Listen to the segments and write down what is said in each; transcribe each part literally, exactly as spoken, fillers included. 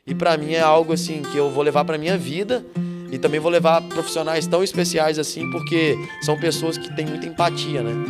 e para mim é algo assim que eu vou levar para minha vida e também vou levar profissionais tão especiais assim, porque são pessoas que têm muita empatia, né?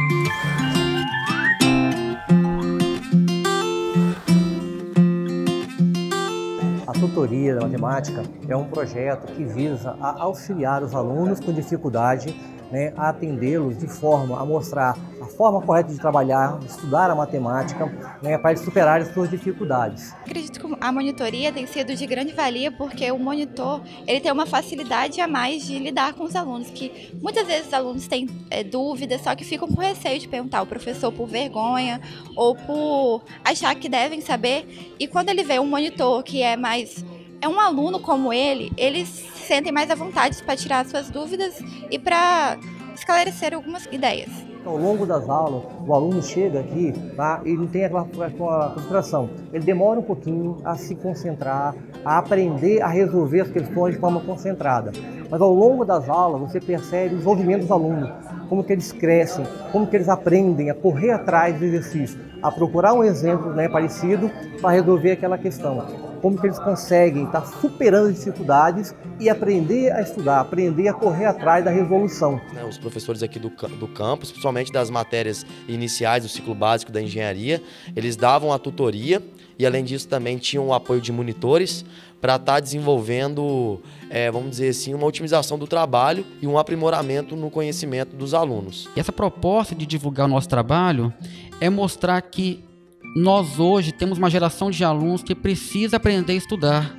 A tutoria da matemática é um projeto que visa a auxiliar os alunos com dificuldade, né, a atendê-los de forma a mostrar a forma correta de trabalhar, de estudar a matemática, né, para eles superarem as suas dificuldades. Acredito que a monitoria tem sido de grande valia porque o monitor ele tem uma facilidade a mais de lidar com os alunos, que muitas vezes os alunos têm é, dúvidas, só que ficam com receio de perguntar ao professor por vergonha ou por achar que devem saber. E quando ele vê um monitor que é mais... é um aluno como ele, eles se sentem mais à vontade para tirar suas dúvidas e para esclarecer algumas ideias. Ao longo das aulas, o aluno chega aqui, tá? Ele não tem aquela, aquela concentração. Ele demora um pouquinho a se concentrar, a aprender a resolver as questões de forma concentrada. Mas ao longo das aulas, você percebe o desenvolvimento dos alunos, como que eles crescem, como que eles aprendem a correr atrás do exercício, a procurar um exemplo, né, parecido para resolver aquela questão. Como que eles conseguem estar superando as dificuldades e aprender a estudar, aprender a correr atrás da resolução. Os professores aqui do, do campus, principalmente das matérias iniciais do ciclo básico da engenharia, eles davam a tutoria e, além disso, também tinham o apoio de monitores para estar desenvolvendo, é, vamos dizer assim, uma otimização do trabalho e um aprimoramento no conhecimento dos alunos. E essa proposta de divulgar o nosso trabalho é mostrar que nós hoje temos uma geração de alunos que precisa aprender a estudar.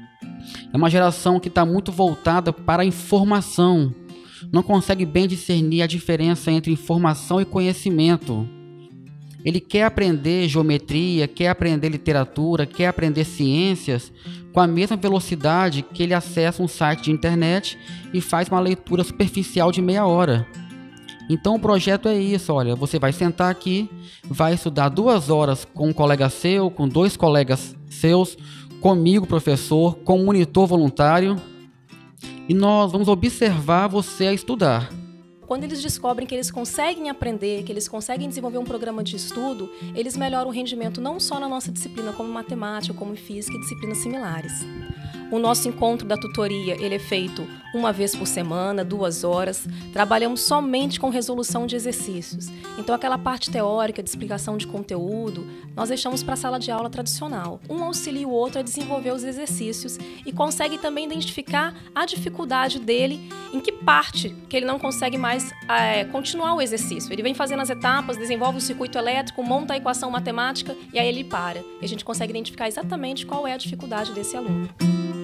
É uma geração que está muito voltada para a informação. Não consegue bem discernir a diferença entre informação e conhecimento. Ele quer aprender geometria, quer aprender literatura, quer aprender ciências com a mesma velocidade que ele acessa um site de internet e faz uma leitura superficial de meia hora. Então o projeto é isso, olha, você vai sentar aqui, vai estudar duas horas com um colega seu, com dois colegas seus, comigo, professor, com um monitor voluntário, e nós vamos observar você a estudar. Quando eles descobrem que eles conseguem aprender, que eles conseguem desenvolver um programa de estudo, eles melhoram o rendimento não só na nossa disciplina, como matemática, como física e disciplinas similares. O nosso encontro da tutoria ele é feito uma vez por semana, duas horas. Trabalhamos somente com resolução de exercícios. Então, aquela parte teórica de explicação de conteúdo, nós deixamos para a sala de aula tradicional. Um auxilia o outro a desenvolver os exercícios e consegue também identificar a dificuldade dele, em que parte que ele não consegue mais é, continuar o exercício. Ele vem fazendo as etapas, desenvolve o circuito elétrico, monta a equação matemática e aí ele para. E a gente consegue identificar exatamente qual é a dificuldade desse aluno.